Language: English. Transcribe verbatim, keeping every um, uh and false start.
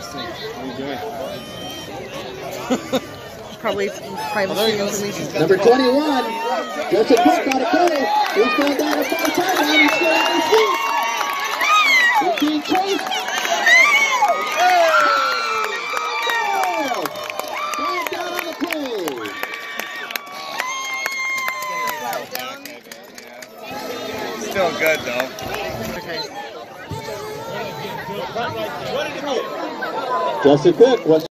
What are you doing? Probably privacy information. Number twenty-one, Joseph Cook on a play. He's going down a far sideline. He's still on his feet. He's being chased. Flag down on the play. Still good though. Okay. Joseph Cook was